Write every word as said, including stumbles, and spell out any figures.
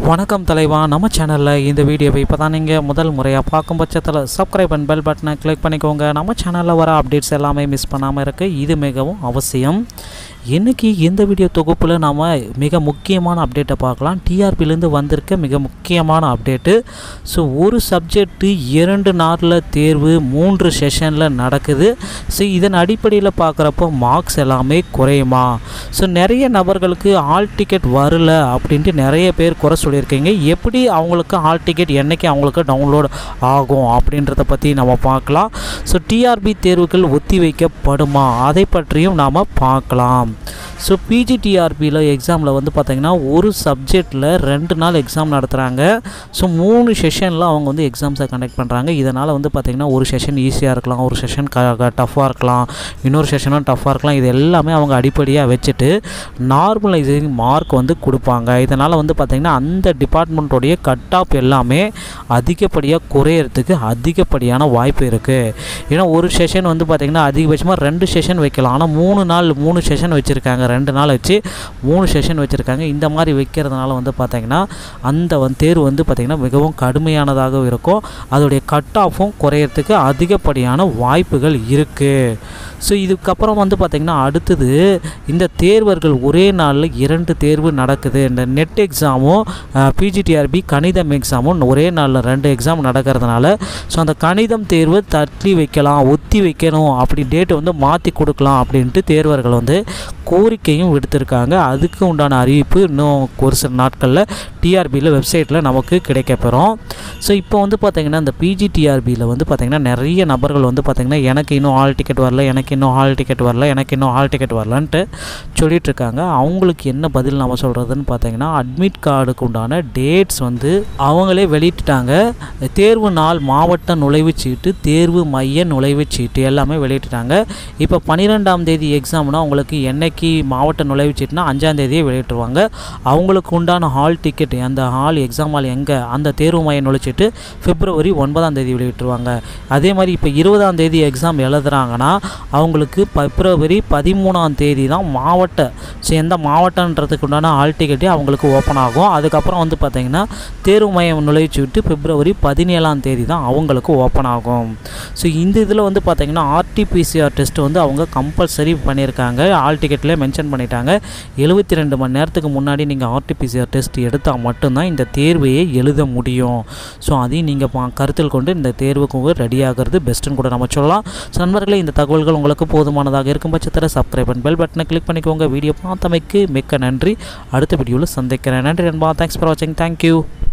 வணக்கம் தலைவா, நம்ம சேனலில் இந்த வீடியோவை இப்போ தான் நீங்கள் முதல் முறையாக பார்க்கும் பட்சத்தில் சப்ஸ்கிரைப் அண்ட் பெல் பட்டனை கிளிக் பண்ணிக்கோங்க. நம்ம சேனலில் வர அப்டேட்ஸ் எல்லாமே மிஸ் பண்ணாமல் இருக்குது. இது மிகவும் அவசியம். இன்றைக்கி இந்த வீடியோ தொகுப்பில் நாம் மிக முக்கியமான அப்டேட்டை பார்க்கலாம். டிஆர்பிலேருந்து வந்திருக்க மிக முக்கியமான அப்டேட்டு. ஸோ ஒரு சப்ஜெக்ட்டு இரண்டு நாளில் தேர்வு மூன்று செஷனில் நடக்குது. ஸோ இதன் அடிப்படையில் பார்க்குறப்போ மார்க்ஸ் எல்லாமே குறையுமா? ஸோ நிறைய நபர்களுக்கு ஹால் டிக்கெட் வரல அப்படின்ட்டு நிறைய பேர் குறை சொல்லியிருக்கீங்க. எப்படி அவங்களுக்கு ஹால் டிக்கெட் என்றைக்கு அவங்களுக்கு டவுன்லோட் ஆகும் அப்படின்றத பற்றி நம்ம பார்க்கலாம். ஸோ டிஆர்பி தேர்வுகள் ஒத்தி வைக்கப்படுமா, அதை பற்றியும் நாம் பார்க்கலாம். ஸோ பிஜிடிஆர்பியில் எக்ஸாமில் வந்து பார்த்திங்கன்னா ஒரு சப்ஜெக்டில் ரெண்டு நாள் எக்ஸாம் நடத்துகிறாங்க. ஸோ மூணு செஷனில் அவங்க வந்து எக்ஸாம்ஸை கண்டக்ட் பண்ணுறாங்க. இதனால் வந்து பார்த்திங்கன்னா ஒரு செஷன் ஈஸியாக இருக்கலாம், ஒரு செஷன் க டஃப்பாக இருக்கலாம், இன்னொரு செஷனும் டஃப்பாக இருக்கலாம். இது எல்லாமே அவங்க அடிப்படையாக வச்சுட்டு நார்மலைசிங் மார்க் வந்து கொடுப்பாங்க. இதனால் வந்து பார்த்திங்கன்னா அந்த டிபார்ட்மெண்ட்டோடைய கட் ஆஃப் எல்லாமே அதிகப்படியாக குறையிறதுக்கு அதிகப்படியான வாய்ப்பு இருக்குது. ஏன்னா ஒரு செஷன் வந்து பார்த்திங்கன்னா அதிகபட்சமாக ரெண்டு செஷன் வைக்கலாம். ஆனால் மூணு நாள் மூணு செஷன் வச்சுருக்காங்க, ரெண்டு நாள் வச்சு மூணு செஷன் வச்சுருக்காங்க. இந்த மாதிரி வைக்கிறதுனால வந்து பார்த்திங்கன்னா அந்த வந்து தேர்வு வந்து பார்த்திங்கன்னா மிகவும் கடுமையானதாக இருக்கும். அதோடைய கட் ஆஃபும் குறையிறதுக்கு அதிகப்படியான வாய்ப்புகள் இருக்குது. ஸோ இதுக்கப்புறம் வந்து பார்த்திங்கன்னா அடுத்தது இந்த தேர்வர்கள் ஒரே நாளில் இரண்டு தேர்வு நடக்குது. இந்த நெட் எக்ஸாமும் பிஜிடிஆர்பி கணிதம் எக்ஸாமும் ஒரே நாளில் ரெண்டு எக்ஸாம் நடக்கிறதுனால ஸோ அந்த கணிதம் தேர்வு தள்ளி வைக்கலாம், ஒத்தி வைக்கணும், அப்படி டேட்டை வந்து மாற்றி கொடுக்கலாம் அப்படின்ட்டு தேர்வர்கள் வந்து கோரிக்கையும் விடுத்திருக்காங்க. அதுக்கு உண்டான அறிவிப்பு இன்னும் ஒரு சில நாட்களில் டிஆர்பியில் வெப்சைட்டில் நமக்கு கிடைக்கப்பெறும். ஸோ இப்போ வந்து பார்த்திங்கன்னா இந்த பிஜிடிஆர்பியில் வந்து பார்த்திங்கன்னா நிறைய நபர்கள் வந்து பார்த்திங்கன்னா எனக்கு இன்னும் ஹால் டிக்கெட் வரல, எனக்கு இன்னும் ஹால் டிக்கெட் வரல, எனக்கு இன்னும் ஹால் டிக்கெட் வரலன்ட்டு சொல்லிகிட்ருக்காங்க. அவங்களுக்கு என்ன பதில் நம்ம சொல்கிறதுன்னு பார்த்திங்கன்னா அட்மிட் கார்டுக்கு உண்டான டேட்ஸ் வந்து அவங்களே வெளியிட்டுட்டாங்க. தேர்வு நாள், மாவட்ட நுழைவுச்சீட்டு, தேர்வு மைய நுழைவுச்சீட்டு எல்லாமே வெளியிட்டுட்டாங்க. இப்போ பன்னிரெண்டாம் தேதி எக்ஸாம்னா அவங்களுக்கு என்னைக்கு மாவட்ட நுழைவுச்சீட்டுனா அஞ்சாம் தேதியே வெளியிட்டுருவாங்க. அவங்களுக்கு உண்டான ஹால் டிக்கெட், அந்த ஹால் எக்ஸாம் ஹால் எங்கே, அந்த தேர்வு மைய நுழைச்சிட்டு பிப்ரவரி ஒன்பதாம் தேதி வெளியிட்டுருவாங்க. அதே மாதிரி இப்போ இருபதாம் தேதி எக்ஸாம் எழுதுறாங்கன்னா அவங்களுக்கு பிப்ரவரி பதிமூணாம் தேதி தான் மாவட்ட, ஸோ எந்த மாவட்டன்றதுக்கு உண்டான ஹால் டிக்கெட்டே அவங்களுக்கு ஓப்பன் ஆகும். அதுக்கப்புறம் வந்து பார்த்திங்கன்னா தேர்வு மையம் நுழைச்சிட்டு பிப்ரவரி பதினேழாம் தேதி தான் அவங்களுக்கு ஓப்பன் ஆகும். ஸோ இந்த இதில் வந்து பார்த்திங்கன்னா ஆர்டிபிசிஆர் டெஸ்ட் வந்து அவங்க கம்பல்சரி பண்ணியிருக்காங்க. ஹால் டிக்கெட்லேயே மென்ஷன் பண்ணிட்டாங்க. எழுபத்தி ரெண்டு மணி நேரத்துக்கு முன்னாடி நீங்கள் ஆர்டிபிசிஆர் டெஸ்ட் எடுத்தால் மட்டும்தான் இந்த தேர்வையே எழுத முடியும். ஸோ அதையும் நீங்கள் கருத்தில் கொண்டு இந்த தேர்வுக்கு ரெடி ஆகிறது பெஸ்ட்டுன்னு கூட நம்ம சொல்லலாம். ஸோ நண்பர்களே, இந்த தகவல்கள் உங்களுக்கு போதுமானதாக இருக்கும் பட்சத்தில் சப்ஸ்கிரைப் அண்ட் பெல் பட்டனை கிளிக் பண்ணிக்கோங்க. வீடியோ பார்த்தமைக்கு மிக்க நன்றி. அடுத்த வீடியோவில் சந்திக்கிறேன். நன்றி நண்பா. தேங்க்ஸ் ஃபார் வாட்சிங். தேங்க்யூ.